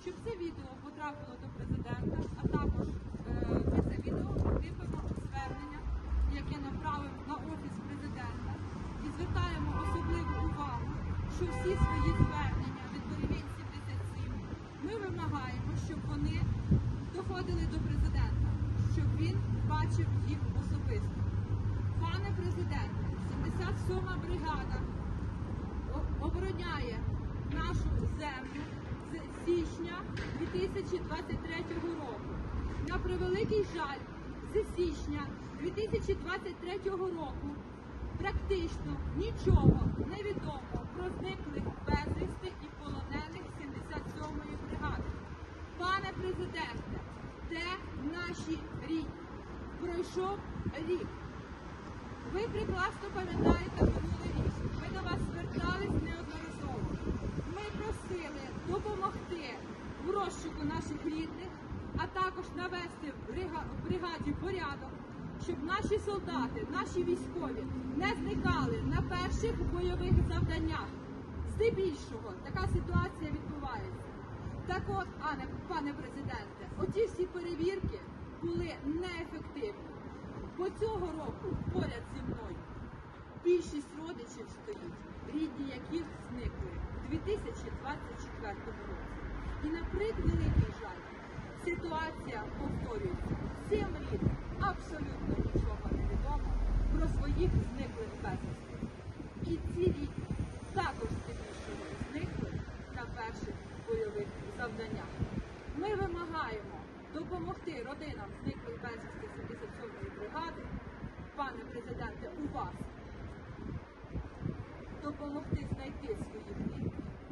щоб це відео потрапило до президента, а також ми це відео прикріпимо звернення, яке направимо на Офіс президента, і звертаємо особливу увагу, що всі свої звернення від Берегинь 77 ми вимагаємо, щоб вони доходили до президента, щоб він бачив їх особисто. Пане президенте, 77-ма бригада обороняє нашу землю з січня 2023 року. На превеликий жаль, з січня 2023 року практично нічого не відомо про зниклих безвісти і полонених 77-ї бригади. Пане президенте, де наші рідні? Пройшов рік. Ви прекрасно пам'ятаєте минулий рік. Ми до вас звертались неодноразово. Ми просили допомогти в розшуку наших рідних, а також навести в бригаді порядок, щоб наші солдати, наші військові не зникали на перших бойових завданнях. Здебільшого така ситуація відбувається. Так от, пане президенте, оті всі перевірки були неефективні. Бо цього року поряд зі мною більшість родичів стоїть, рідні яких зникли у 2024 році. І на превеликий жаль, ситуація повторюється. Цим рідним абсолютно нічого не відомо про своїх зниклих безвісти. І ці рідні також здебільшого зникли на перших бойових завданнях. Ми вимагаємо допомогти родинам зниклих безвісти 77-ї бригади, пане президенте, у вас, допомогти знайти своїх рідних